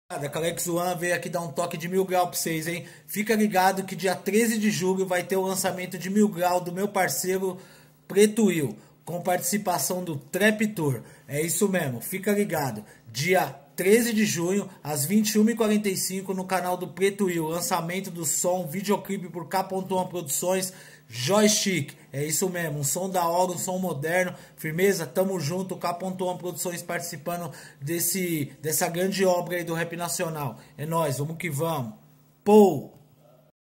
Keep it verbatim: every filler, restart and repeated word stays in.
A Calex One veio aqui dar um toque de mil grau pra vocês, hein? Fica ligado que dia treze de julho vai ter o lançamento de mil grau do meu parceiro Preto Will, com participação do Trap Tour. É isso mesmo, fica ligado. Dia treze de junho, às vinte e uma e quarenta e cinco, no canal do Preto Will. Lançamento do som, videoclipe por K um Produções, Joystick. É isso mesmo, um som da hora, um som moderno. Firmeza, tamo junto, K um Produções participando desse, dessa grande obra aí do rap nacional. É nóis, vamos que vamos. Pou!